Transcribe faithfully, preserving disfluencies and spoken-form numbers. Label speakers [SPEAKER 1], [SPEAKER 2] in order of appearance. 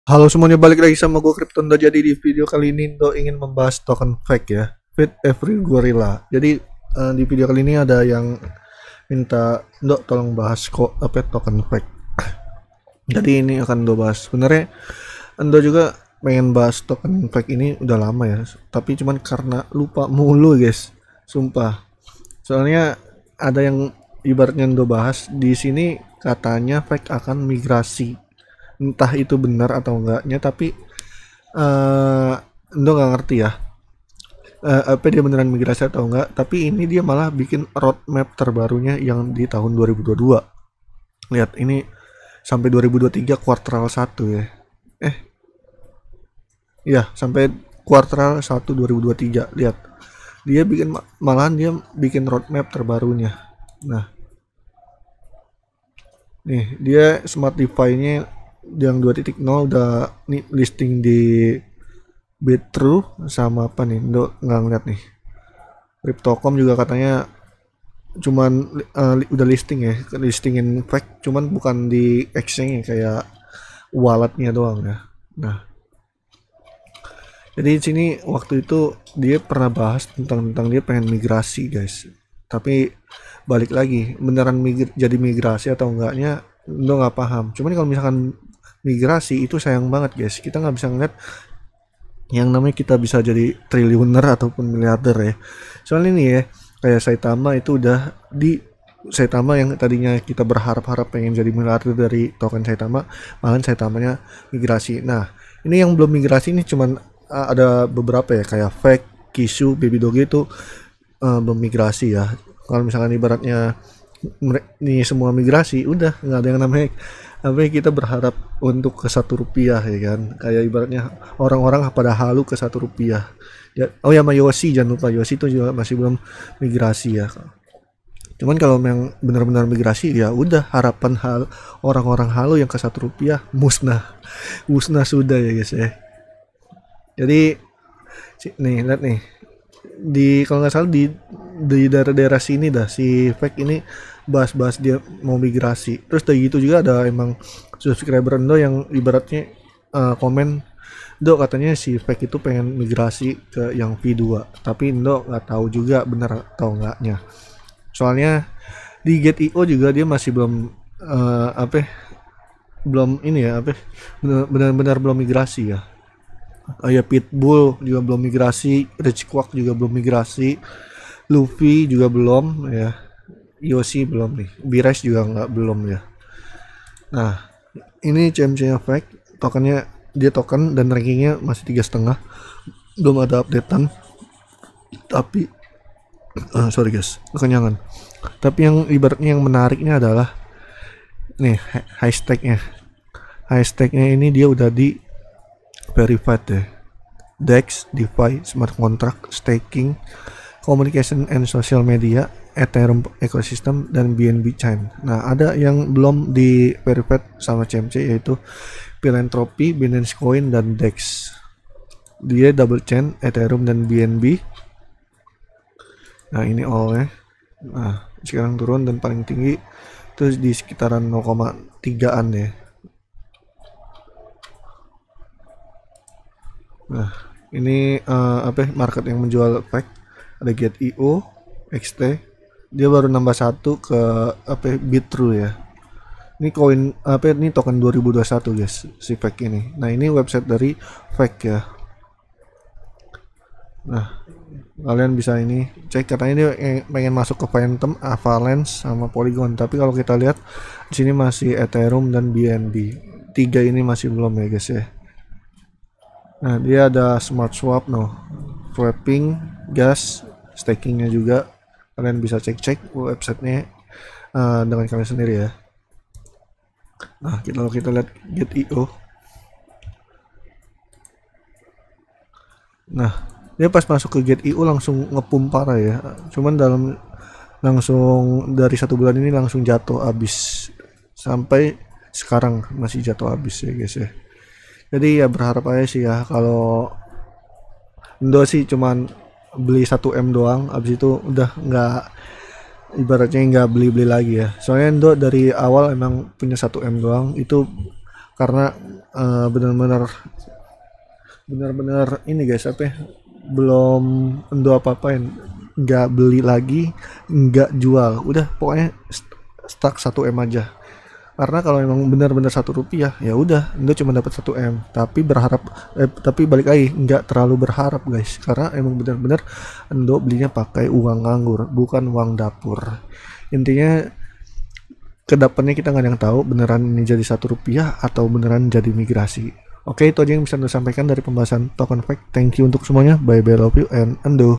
[SPEAKER 1] Halo semuanya, balik lagi sama gue Kryptondo. Jadi di video kali ini Indo ingin membahas token fake ya, Feed Every Gorilla. Jadi eh, di video kali ini ada yang minta Indo tolong bahas kok apa token fake. Jadi ini akan Indo bahas. Sebenarnya Indo juga pengen bahas token fake ini udah lama ya, tapi cuman karena lupa mulu guys, sumpah. Soalnya ada yang ibaratnya Indo bahas di sini, katanya fake akan migrasi, entah itu benar atau enggaknya, tapi eh Endo nggak ngerti ya, eh, apa dia beneran migrasi atau enggak. Tapi ini dia malah bikin roadmap terbarunya yang di tahun dua ribu dua puluh dua. Lihat ini sampai dua ribu dua puluh tiga kuartal satu ya. Eh, iya sampai kuartal satu dua ribu dua puluh tiga. Lihat. Dia bikin malahan dia bikin roadmap terbarunya. Nah, nih dia smart DeFi-nya yang dua titik nol udah nih listing di Bitrue sama apa nih? Ndo nggak ngeliat nih. Crypto.com juga katanya cuman uh, udah listing ya, listingin fake, cuman bukan di exchange kayak walletnya doang ya. Nah, jadi di sini waktu itu dia pernah bahas tentang tentang dia pengen migrasi guys. Tapi balik lagi, beneran migr jadi migrasi atau enggaknya, lo nggak paham. Cuman kalau misalkan migrasi itu sayang banget guys. Kita nggak bisa ngeliat yang namanya kita bisa jadi triliuner ataupun miliarder ya. Soalnya ini ya, kayak Saitama itu udah di Saitama yang tadinya kita berharap-harap pengen jadi miliarder dari token Saitama, malah Saitamanya migrasi. Nah, ini yang belum migrasi ini cuman uh, ada beberapa ya, kayak Fake, Kishu, Baby Doge itu uh, belum migrasi ya. Kalau misalkan ibaratnya ini semua migrasi, udah nggak ada yang namanya apa ya, kita berharap untuk ke satu rupiah ya kan, kayak ibaratnya orang-orang pada halu ke satu rupiah ya. Oh ya, sama Yoshi, jangan lupa Yoshi itu juga masih belum migrasi ya. Cuman kalau yang benar-benar migrasi ya udah, harapan hal orang-orang halu yang ke satu rupiah musnah, musnah sudah ya guys ya. Jadi nih lihat nih, di kalau nggak salah di di daerah-daerah sini dah si fake ini bahas-bahas dia mau migrasi. Terus dari gitu juga ada emang subscriber Indo yang ibaratnya uh, komen, Indo katanya si fake itu pengen migrasi ke yang V dua, tapi Indo nggak tahu juga benar atau enggaknya. Soalnya di Get I O juga dia masih belum uh, apa belum ini ya, apa benar-benar belum migrasi ya. Kayak Pitbull juga belum migrasi, Rich Quack juga belum migrasi, Luffy juga belum ya, Yoshi belum nih, Bires juga nggak belum ya. Nah, ini C M C Effect tokennya, dia token dan rankingnya masih tiga setengah, belum ada updatean. Tapi uh, sorry guys, kekenyangan. Tapi yang ibaratnya yang menariknya adalah nih high stake-nya. High stake-nya ini dia udah di verified ya. Dex, DeFi, smart contract, staking, communication and social media, Ethereum ecosystem, dan B N B chain. Nah, ada yang belum di verified sama C M C, yaitu Philanthropy, Binance Coin, dan Dex. Dia double chain, Ethereum dan B N B. Nah, ini all ya. Nah, sekarang turun dan paling tinggi terus di sekitaran nol koma tiga-an ya. Nah, ini uh, apa market yang menjual fake, ada Get I O, X T, dia baru nambah satu ke apa Bitrue ya. Ini koin apa ini token dua ribu dua puluh satu guys, si fake ini. Nah, ini website dari fake ya. Nah, kalian bisa ini cek, katanya dia pengen masuk ke Phantom, Avalanche sama Polygon, tapi kalau kita lihat di sini masih Ethereum dan B N B. Tiga ini masih belum ya guys ya. Nah, dia ada smart swap, no, swapping, gas, stakingnya juga. Kalian bisa cek-cek websitenya uh, dengan kalian sendiri ya. Nah, kita, kalau kita lihat Get I O, nah dia pas masuk ke Get I O langsung ngepum parah ya. Cuman dalam langsung dari satu bulan ini langsung jatuh abis, sampai sekarang masih jatuh abis ya guys ya. Jadi ya berharap aja sih ya, kalau Indo sih cuman beli satu M doang, abis itu udah nggak, ibaratnya nggak beli-beli lagi ya. Soalnya Indo dari awal emang punya satu M doang, itu karena uh, benar-benar benar-benar ini guys apa ya, belum endo apa-apain, nggak beli lagi, nggak jual, udah pokoknya stuck satu M aja. Karena kalau emang benar-benar satu rupiah ya udah Indo cuma dapat satu M, tapi berharap eh, tapi balik lagi nggak terlalu berharap guys, karena emang benar-benar Indo belinya pakai uang nganggur bukan uang dapur. Intinya kedepannya kita nggak ada yang tahu beneran ini jadi satu rupiah atau beneran jadi migrasi. Oke, itu aja yang bisa Endo sampaikan dari pembahasan token fact. Thank you untuk semuanya, bye bye, love you and Endo.